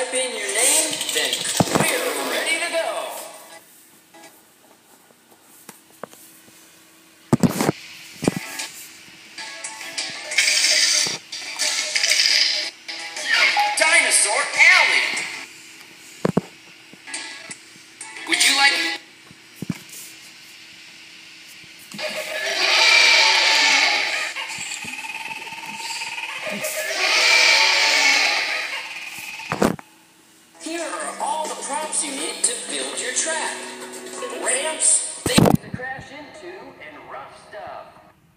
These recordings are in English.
type in your name, then we're ready to go. Dinosaur Alley. Would you like... Here are all the props you need to build your track. Ramps, things to crash into, and rough stuff.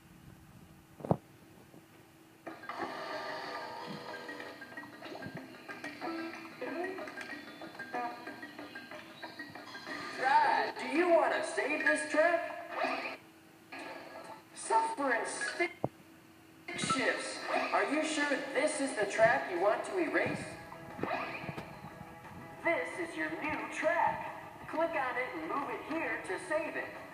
Right, do you want to save this track? Suffer and stick shifts. Are you sure this is the track you want to erase? This is your new track. Click on it and move it here to save it.